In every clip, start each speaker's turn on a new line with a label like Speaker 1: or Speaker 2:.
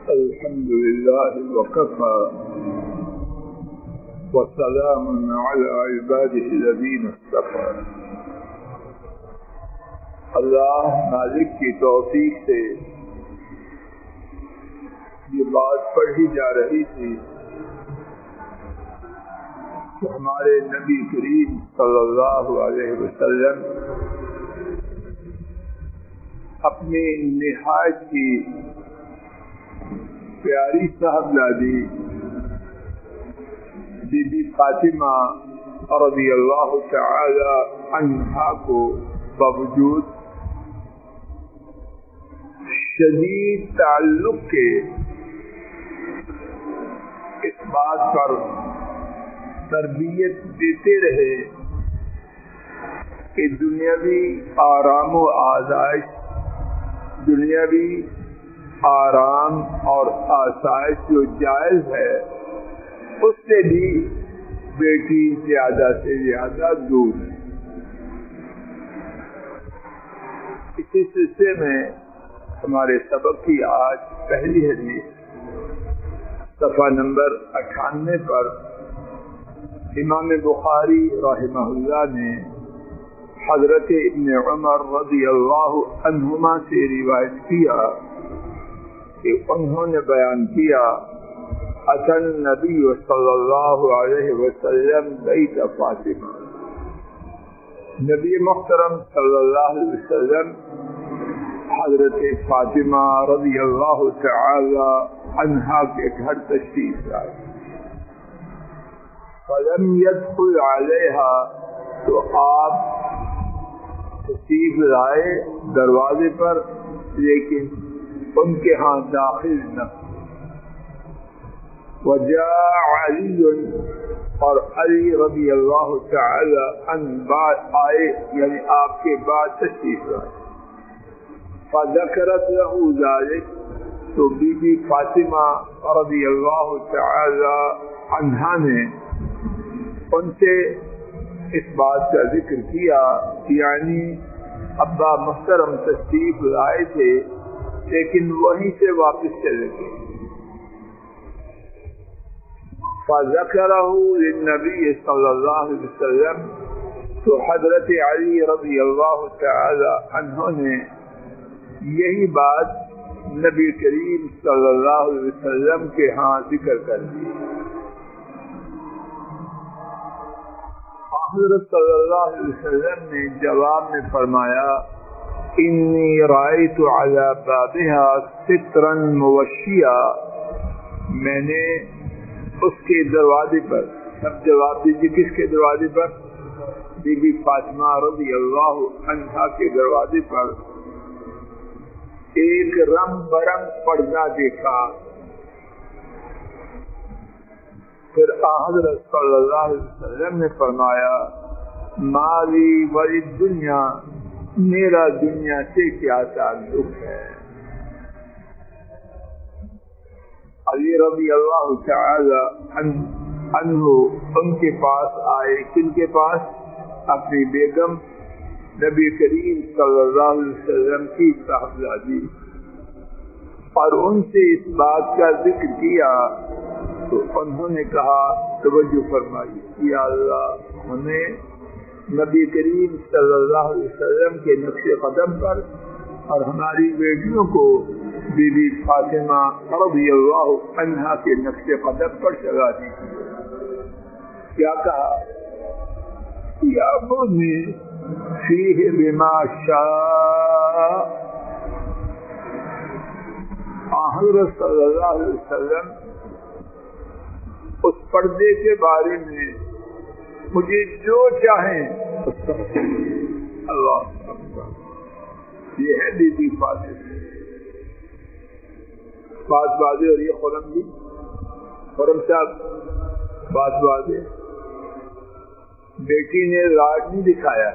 Speaker 1: الحمد لله وكفى وسلام على عباده الذين اصطفى. اللہ مالک کی توفیق سے یہ بات پڑھی جا رہی تھی کہ ہمارے نبی کریم صلی اللہ علیہ وسلم اپنی نہایت کی پیاری صاحبزادی بی بی فاطمہ رضی اللہ تعالی عنہا کو باوجود شدید تعلق کے اس بات پر تربیت دیتے رہے کہ دنیاوی آرام و آسائش، دنیاوی آرام اور آسائش جو جائز ہے اس سے بھی بیٹی زیادہ سے زیادہ دور ہے. اسی سلسلے میں ہمارے سبق کی آج پہلی حدیث صفحہ نمبر 98 پر امام بخاری رحمہ اللہ نے حضرت ابن عمر رضی اللہ عنہما سے روایت کیا کہ انہوں نے بیان کیا اتى النبی صلی اللہ علیہ وسلم بیت فاطمہ. نبی محترم صلی اللہ علیہ وسلم حضرت فاطمہ رضی اللہ تعالی عنہا کے گھر تشریف لائے. فلم يدخل علیہا، تو آپ تشریف لائے دروازے پر لیکن ان کے ہاں داخل نہ. وجاء علی، اور علی رضی اللہ تعالی عنہ آئے، یعنی آپ کے بعد تشریف لائے. فذکرت له ذلك، تو بی بی فاطمہ رضی اللہ تعالی عنہا نے ان سے اس بات کا ذکر کیا، یعنی ابا محترم تشریف لائے تھے لیکن وہیں سے واپس چلے گئے. فذكره للنبي صلی اللہ علیہ وسلم، تو حضرت علی رضی اللہ تعالی عنہ نے یہی بات نبی کریم صلی اللہ علیہ وسلم کے ہاں ذکر کر دی. حضرت صلی اللہ علیہ وسلم نے جواب میں فرمایا انی رأیت علی بابها سترا موشیا، میں نے اس کے دروازے پر، سب جواب دیجیے کس کے دروازے پر؟ بی بی فاطمہ رضی اللہ عنہا کے دروازے پر ایک رنگ برنگ پردہ دیکھا. پھر حضرت صلی اللہ علیہ وسلم نے فرمایا مالی ولی دنیا، میرا دنیا سے کیا تعلق ہے. علی رضی اللہ تعالی عنہ ان کے پاس آئے. کن کے پاس؟ اپنی بیگم نبی کریم صلی اللہ علیہ وسلم کی صاحبزادی، اور ان سے اس بات کا ذکر کیا. تو انہوں نے کہا، توجہ فرمائی، یا اللہ ہمیں نبی کریم صلی اللہ علیہ وسلم کے نقش قدم پر اور ہماری بیٹیوں کو بی بی فاطمہ رضی اللہ عنہا کے نقش قدم پر چلا دیجیے. کیا کہا؟ یأمرنی فیہ بما شاء. حضرت صلی اللہ علیہ وسلم اس پردے کے بارے میں مجھے جو چاہیں اللہ اکبر. یہ ہے بی بی فاطمہ. بات واضح اور یہ خرم بھی، خرم صاحب بات واضح. بیٹی نے راج نہیں دکھایا،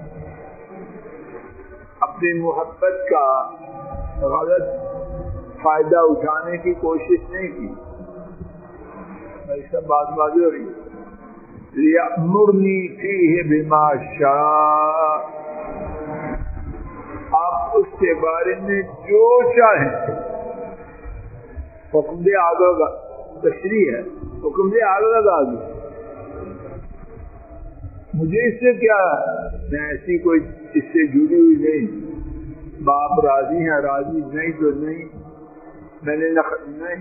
Speaker 1: اپنی محبت کا غلط فائدہ اٹھانے کی کوشش نہیں کی. ایسا بات واضح ہو رہی ہے. یأمرنی فیہ بما شاء، آپ اس کے بارے میں جو چاہیں حکم دے آگے تشریح ہے، حکم دے آگے مجھے اس سے کیا، میں ایسی کوئی اس سے جڑی ہوئی نہیں، باپ راضی ہیں راضی نہیں تو نہیں، میں نے نہیں،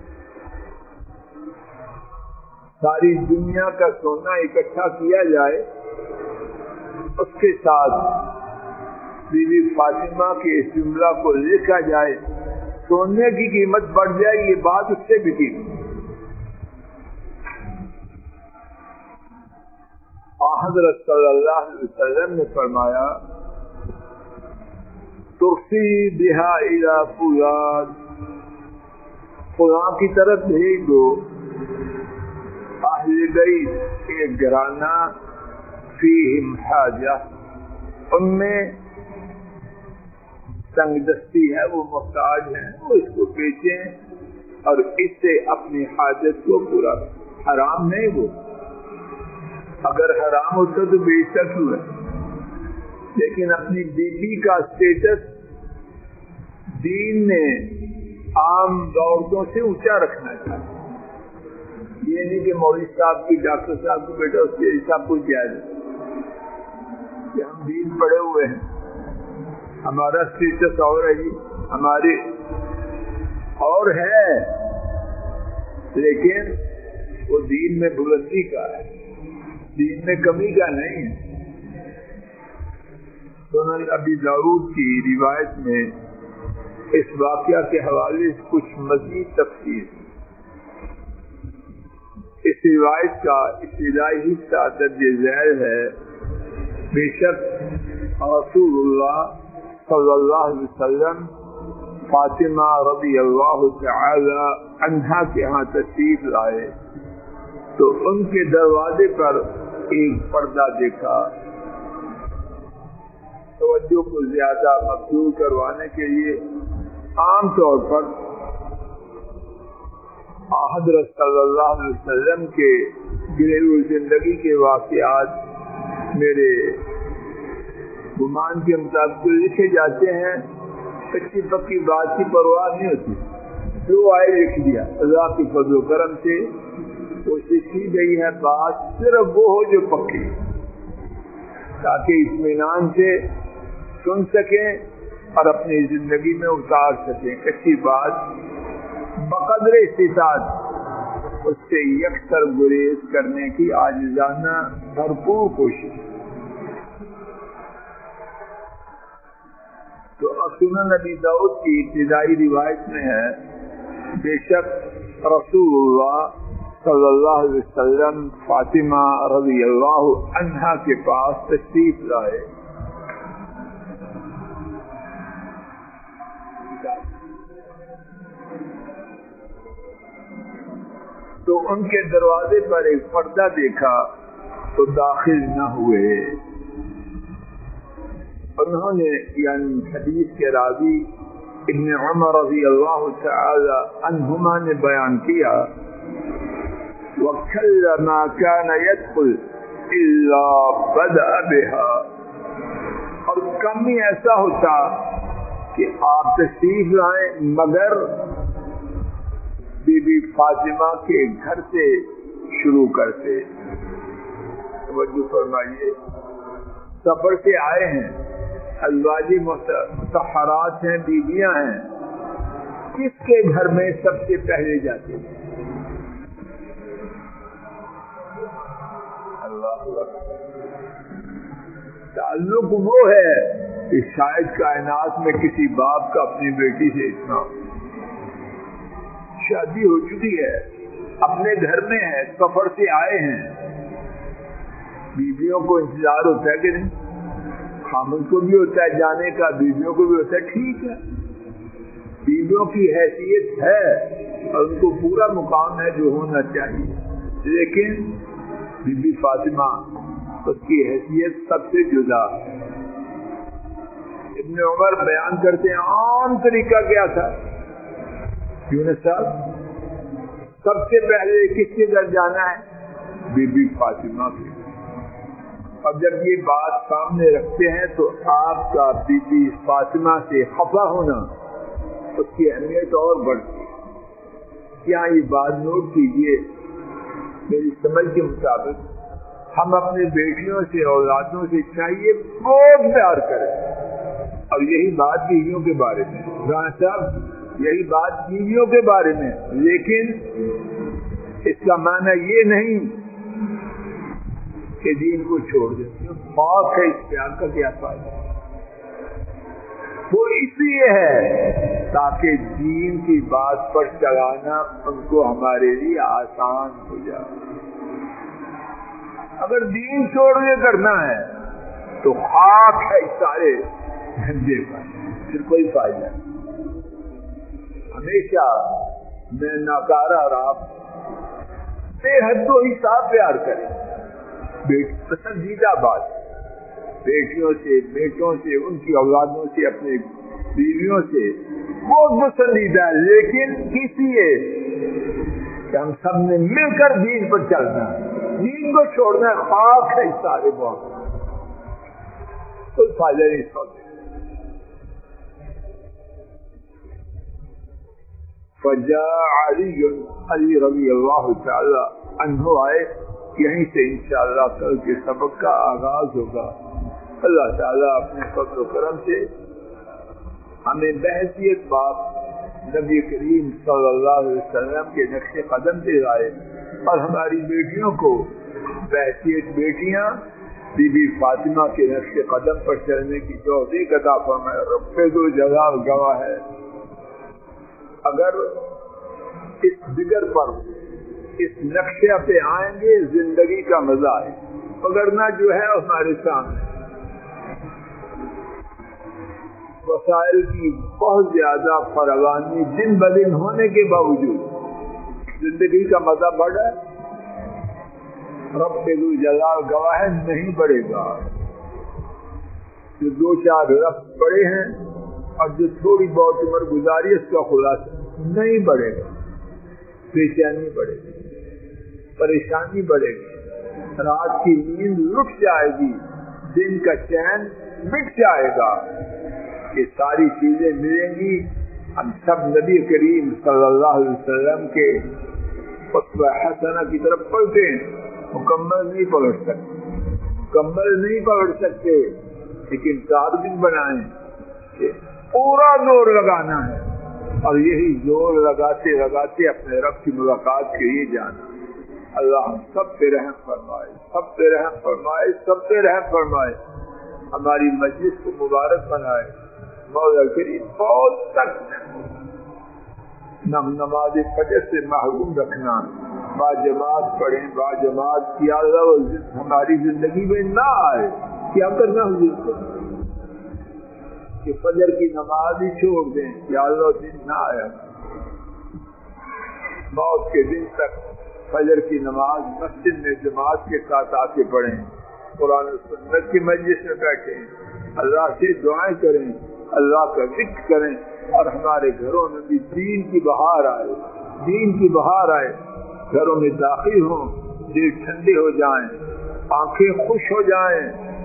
Speaker 1: ساری دنیا کا سونا اکٹھا کیا جائے، اس کے ساتھ بی بی فاطمہ کے اس جملہ کو لکھا جائے، سونے کی قیمت بڑھ جائے، یہ بات اس سے بھی کی۔ حضرت صلی اللہ علیہ وسلم نے فرمایا ترسی بہا الی فلان، فلاں کی طرف بھیج دو، اہل بیت ایک گھرانہ فیہم حاجہ، ان میں تنگ دستی ہے، وہ محتاج ہیں، وہ اس کو بیچیں اور اس سے اپنی حاجت کو پورا، حرام نہیں، وہ اگر حرام ہوتا تو بیچتا کیوں ہے، لیکن اپنی بیوی کا اسٹیٹس دین نے عام عورتوں سے اونچا رکھنا چاہیے، یہ نہیں کہ مولوی صاحب کی ڈاکٹر صاحب کو بیٹا اس کے سب کچھ جائز ہے، کہ ہم دین پڑے ہوئے ہیں، ہمارا اسٹیٹس اور ہے جی، ہمارے اور ہے، لیکن وہ دین میں بلندی کا ہے، دین میں کمی کا نہیں ہے۔ سنن ابی داؤد کی روایت میں اس واقعہ کے حوالے سے کچھ مزید تفصیل، اس روایت کا ابتدائی حصہ درج ذیل ہے، بے شک رسول اللہ صلی اللہ علیہ وسلم فاطمہ رضی اللہ تعالی عنہا کے ہاں تشریف لائے تو ان کے دروازے پر ایک پردہ دیکھا، توجہ کو زیادہ مبذول کروانے کے لیے عام طور پر حضرت صلی اللہ علیہ وسلم کے گھریلو زندگی کے واقعات میرے گمان کے مطابق لکھے جاتے ہیں، کچی پکی بات کی پرواہ نہیں ہوتی، جو آئے لکھ دیا، اللہ کے فضل و کرم سے کوشش کی گئی ہے بات صرف وہ ہو جو پکی، تاکہ اطمینان سے سن سکیں اور اپنی زندگی میں اتار سکیں، کچی بات بقدر استطاعت اس سے یکسر گریز کرنے کی عاجزانہ بھرپور کوشش۔ تو سنن ابی داؤد کی ابتدائی روایت میں ہے، بے شک رسول اللہ صلی اللہ علیہ وسلم فاطمہ رضی اللہ عنہا کے پاس تشریف لائے، تو ان کے دروازے پر ایک پردہ دیکھا تو داخل نہ ہوئے۔ انہوں نے یعنی حدیث کے راوی ابن عمر رضی اللہ تعالی عنہما نے بیان کیا، وَكَلَّمَا كَانَ يَدْخُلْ إِلَّا بَدَأَ بِهَا، اور کم ہی ایسا ہوتا کہ آپ تشریف لائیں مگر بی بی فاطمہ کے گھر سے شروع کرتے۔ توجہ فرمائیے، سفر سے آئے ہیں، ازواجی مطہرات ہیں، بیویاں ہیں، کس کے گھر میں سب سے پہلے جاتے ہیں؟ تعلق وہ ہے کہ شاید کائنات میں کسی باپ کا اپنی بیٹی سے اتنا، شادی ہو چکی ہے، اپنے گھر میں ہے، سفر سے آئے ہیں، بیویوں کو انتظار ہوتا ہے کہ نہیں؟ خامد کو بھی ہوتا ہے جانے کا، بیویوں کو بھی ہوتا ہے، ٹھیک ہے، بیویوں کی حیثیت ہے اور ان کو پورا مقام ہے جو ہونا چاہیے، لیکن بی بی فاطمہ اس کی حیثیت سب سے جدا۔ ابن عمر بیان کرتے ہیں عام طریقہ کیا تھا، یونس صاحب سب سے پہلے کس کے گھر جانا ہے؟ بی بی فاطمہ کے۔ اب جب یہ بات سامنے رکھتے ہیں تو آپ کا بی بی فاطمہ سے خفا ہونا اس کی اہمیت اور بڑھتی ہے۔ यहाँ ये बात नोट कीजिए, मेरी समझ के मुताबिक हम अपनी बेटियों से औलादों से चाहिए बहुत प्यार करें। और यही बात बीवियों के बारे में, राणा साहब, यही बात बीवियों के बारे में, लेकिन इसका माना ये नहीं कि दीन को छोड़ देते। पाक है, इस प्यार का क्या फायदा? वो इसलिए है ताकि दीन की बात पर चलाना उनको हमारे लिए आसान हो जाए। अगर दीन छोड़ के करना है तो खाक है सारे धंधे पर, फिर कोई फायदा नहीं। हमेशा मैं नाकारा रहा, बेहद हिसाब प्यार करें। पसंदीदा बात बेटियों से, बेटों से, उनकी औलादों से, अपने बीवियों से बहुत पसंदीदा है, लेकिन इसलिए कि हम सब ने मिलकर दीन पर चलना है। दीन को छोड़ना खाक है सारे बहुत, कोई फायदा नहीं सोचते। फजा अली रज़ी अल्लाह तआला अन्हु आए। यहीं से इंशाअल्लाह कल के सबक का आगाज होगा। अल्लाह ताला अपने फज़ल करम से हमें बहसियत बाप नबी करीम सल्लल्लाहु अलैहि वसल्लम के नक्शे कदम पे लाए और हमारी बेटियों को बहसियत बेटियां बीबी फातिमा के नक्शे कदम पर चलने की तौफीक अता फरमाए। रब्बे दो जलाल गवाह है, अगर इस जिगर पर, इस नक्शे पे आएंगे जिंदगी का मजा है, वगरना जो है हमारे सामने वसाइल की बहुत ज्यादा फरावानी दिन ब दिन होने के बावजूद जिंदगी का मजा बढ़ा, रब्बे दो जलाल गवाह नहीं बढ़ेगा। जो दो चार रफ्त बड़े हैं और जो थोड़ी बहुत उम्र गुजारी उसका खुलासा नहीं बढ़ेगा। बेचैनी बढ़ेगी, परेशानी बढ़ेगी, रात की नींद लुट जाएगी, दिन का चैन मिट जाएगा। ये सारी चीजें मिलेंगी हम सब नबी करीम सल्लल्लाहु अलैहि वसल्लम के उसवा हसना की तरफ पलटे। मुकम्मल नहीं पकड़ सकते, मुकम्मल नहीं पकड़ सकते, लेकिन टारगेट बनाएं कि पूरा जोर लगाना है और यही जोर लगाते लगाते अपने रब की मुलाकात के लिए जाना। अल्लाह सब पे रहम फरमाए, सब पे रहम फरमाए, सब पे रहम फरमाए। हमारी मजलिस को मुबारक बनाए। मौला करीम बहुत तक नमाज फजर से महरूम रखना, बाजमात पढ़े, बाजमात की हमारी जिंदगी में ना आए। क्या करना हुजूर कि फजर की नमाज ही छोड़ दें, या अल्लाह दिन ना आया। मौत के दिन तक फजर की नमाज मस्जिद में जमात के साथ आके पढ़ें, कुरान और सुन्नत की मजलिस में बैठें, अल्लाह से दुआएं करें, अल्लाह का जिक्र करें और हमारे घरों में भी दीन की बहार आए, दीन की बहार आए। घरों में दाखिल हों, दिल ठंडे हो जाएं, आंखें खुश हो जाएं,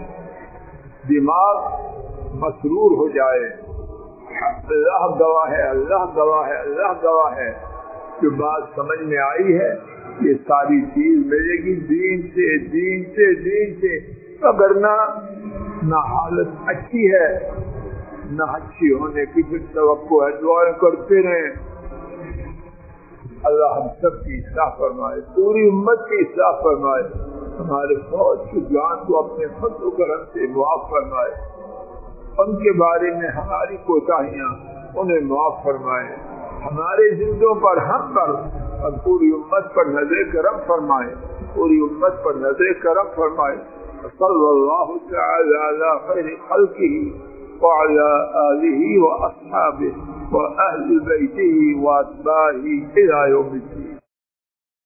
Speaker 1: दिमाग मसरूर हो जाए। अल्लाह गवाह है, अल्लाह गवाह है, अल्लाह गवाह है। जो बात समझ में आई है ये सारी चीज मिलेगी दीन से, दीन से, दीन से। अगर ना हालत अच्छी है ना अच्छी होने की फिर तवक्को है, दुआएं करते रहे। अल्लाह हम सब की इस्लाह फरमाए, पूरी उम्मत की इस्लाह फरमाए। हमारे फौज की जान को अपने फज़ल करम से मुआफ फरमाए। उनके बारे में हमारी कोताहियां उन्हें मुआफ फरमाए। हमारे जिंदों पर, हम पर और पूरी उम्मत पर नजर करम फरमाए, पूरी उम्मत पर नजर करम फरमाए। सल्लल्लाहु तआला अला खैरि खल्किही व अला आलिही व अस्हाबिही व अहली बैतिही व अत्बाइही इला यौमिद्दीन।